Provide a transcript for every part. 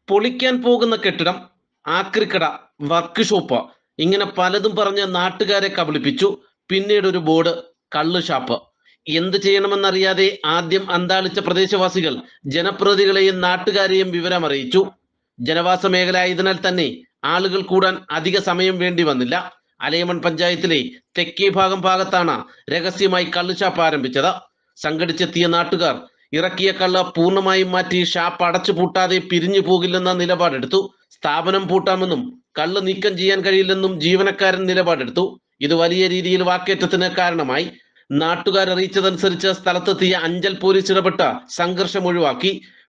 പൊളിക്കാൻ പോകുന്ന കെട്ടിടം, ആക്രിക്കട, വർക്ക്ഷോപ്പ്, ഇങ്ങനെ പലതും പറഞ്ഞ് നാട്ടുകാരെ കബളിപ്പിച്ചു. പിന്നീട് ഒരു ബോർഡ്, കള്ള് ഷാപ്പ്. എന്ത് ചെയ്യണമെന്നറിയാതെ ആദ്യം അന്താളിച്ച പ്രദേശവാസികൾ ജനപ്രതിനിധികളെയും നാട്ടുകാരെയും വിവരമറിയിച്ചു. ജനവാസ മേഖല ആയതിനാൽ തന്നെ ആളുകൾ കൂടാൻ അധിക സമയം വേണ്ടി വന്നില്ല. അലയമൺ പഞ്ചായത്തിലെ തെക്കേ ഭാഗത്താണ് രഹസ്യമായി കള്ള് ഷാപ്പ് ആരംഭിച്ചത്. സംഘടിച്ചെത്തിയ നാട്ടുകാർ ഇറക്കിയ കള്ള് പൂർണ്ണമായും മാറ്റി ഷാപ്പ് അടച്ചു പൂട്ടാതെ പിരിഞ്ഞു പോകില്ലെന്ന നിലപാടെടുത്തു. സ്ഥാപനം പൂട്ടാമെന്നും കള്ള് നീക്കം ചെയ്യാൻ കഴിയില്ലെന്നും ജീവനക്കാരൻ നിലപാടെടുത്തു. ഇത് വലിയ രീതിയിൽ വാക്കേറ്റത്തിന് കാരണമായി. നാട്ടുകാർ അറിയിച്ചതനുസരിച്ച് സ്ഥലത്തെത്തിയ അഞ്ചൽ പോലീസ് ഇടപെട്ട സംഘർഷം ഒഴിവാക്കി.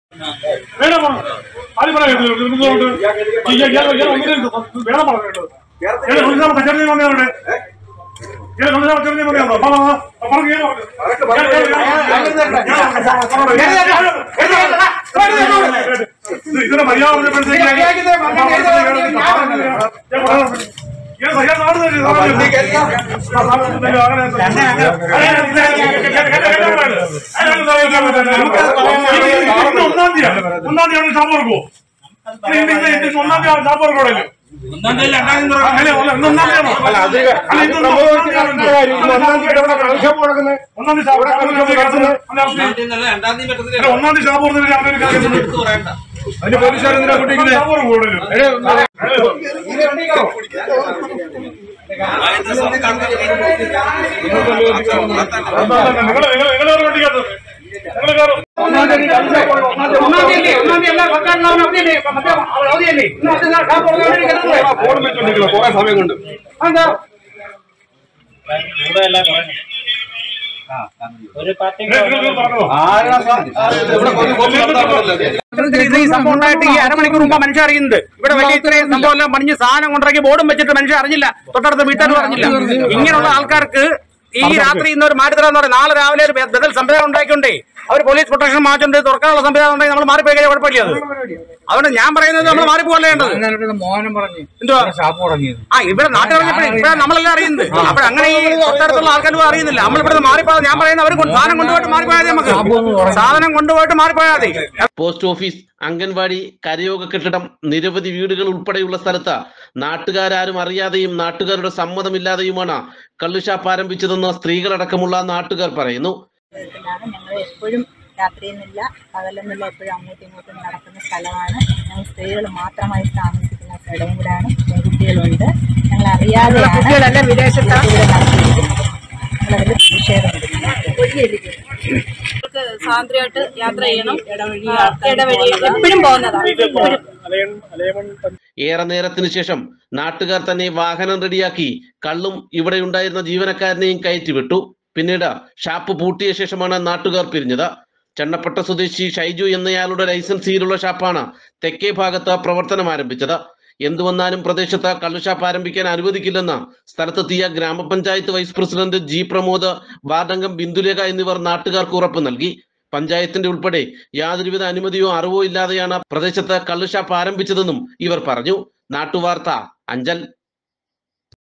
അരമണിക്കൂർ മുമ്പ് മനുഷ്യൻ അറിയുന്നത്. ഇവിടെ വലിയ ഇത്രയും സംഭവം എല്ലാം പണിഞ്ഞ് സാധനം കൊണ്ടിറക്കി ബോർഡും വെച്ചിട്ട് മനുഷ്യൻ അറിഞ്ഞില്ല, തൊട്ടടുത്ത വീട്ടുകാർ അറിഞ്ഞില്ല. ഇങ്ങനെയുള്ള ആൾക്കാർക്ക് ഈ രാത്രി ഇന്നൊരു മാറ്റിത്തരാന്ന് പറയും. നാളെ രാവിലെ ഒരു ബദൽ സംവിധാനം ഉണ്ടാക്കിക്കൊണ്ടേ അവർ പോലീസ് പ്രൊട്ടക്ഷൻ മാറ്റുണ്ട്, തുറക്കാനുള്ള സംവിധാനം ഉണ്ടെങ്കിൽ നമ്മൾ മാറിപ്പോയി കഴിഞ്ഞാൽ കുഴപ്പമില്ല. അതുകൊണ്ട് ഞാൻ പറയുന്നത് നമ്മൾ മാറിപ്പോകല്ലേ വേണ്ടത്. ഇവിടെ നാട്ടിൽ ഇപ്പഴാ നമ്മളെല്ലാം അറിയുന്നത്. അപ്പോൾ അങ്ങനെ ഈ തൊട്ടടുത്തുള്ള ആൾക്കാരും അറിയുന്നില്ല. നമ്മളിവിടെ മാറിപ്പോകാതെ ഞാൻ പറയുന്നത് അവർ സാധനം കൊണ്ടുപോയിട്ട് മാറിപ്പോയാൽ നമുക്ക് സാധനം കൊണ്ടുപോയിട്ട് മാറിപ്പോയാൽ മതി. പോസ്റ്റ് ഓഫീസ്, അംഗൻവാടി, കരയോഗ കെട്ടിടം, നിരവധി വീടുകൾ ഉൾപ്പെടെയുള്ള സ്ഥലത്ത് നാട്ടുകാരും അറിയാതെയും നാട്ടുകാരുടെ സമ്മതമില്ലാതെയുമാണ് കള്ളുഷാപ്പ് ആരംഭിച്ചതെന്ന് സ്ത്രീകളടക്കമുള്ള നാട്ടുകാർ പറയുന്നു. ഞങ്ങൾ എപ്പോഴും രാത്രിയെന്നില്ല പകലെന്നില്ല എപ്പോഴും അങ്ങോട്ടും ഇങ്ങോട്ടും നടക്കുന്ന സ്ഥലമാണ്. ഞങ്ങൾ സ്ത്രീകൾ മാത്രമായി താമസിക്കുന്ന സ്ഥലവും കൂടാണ്. പെൺകുട്ടികളുണ്ട്. ഞങ്ങൾ അറിയാതെയാണ് വിദേശത്ത് ഞങ്ങളതിൽ പ്രതിഷേധമുണ്ട്. സ്വാതന്ത്ര്യമായിട്ട് യാത്ര ചെയ്യണം. ഇടവഴി എപ്പോഴും പോകുന്നതാണ്. ഏറെ നേരത്തിന് ശേഷം നാട്ടുകാർ തന്നെ വാഹനം റെഡിയാക്കി കള്ളും ഇവിടെ ഉണ്ടായിരുന്ന ജീവനക്കാരനെയും കയറ്റിവിട്ടു. പിന്നീട് ഷാപ്പ് പൂട്ടിയ ശേഷമാണ് നാട്ടുകാർ പിരിഞ്ഞത്. ചണ്ണപ്പട്ട സ്വദേശി ഷൈജു എന്നയാളുടെ ലൈസൻസിയിലുള്ള ഷാപ്പാണ് തെക്കേ ഭാഗത്ത് പ്രവർത്തനം ആരംഭിച്ചത്. എന്തു വന്നാലും പ്രദേശത്ത് കള്ളുഷാപ്പ് ആരംഭിക്കാൻ അനുവദിക്കില്ലെന്ന് സ്ഥലത്തെത്തിയ ഗ്രാമപഞ്ചായത്ത് വൈസ് പ്രസിഡന്റ് ജി പ്രമോദ്, വാർഡംഗം ബിന്ദുലേഖ എന്നിവർ നാട്ടുകാർക്ക് ഉറപ്പ് നൽകി. പഞ്ചായത്തിന്റെ ഉൾപ്പെടെ യാതൊരുവിധ അനുമതിയോ അറിവോ ഇല്ലാതെയാണ് പ്രദേശത്ത് കള്ളുഷാപ്പ് ആരംഭിച്ചതെന്നും ഇവർ പറഞ്ഞു. നാട്ടുവാർത്ത, അഞ്ചൽ.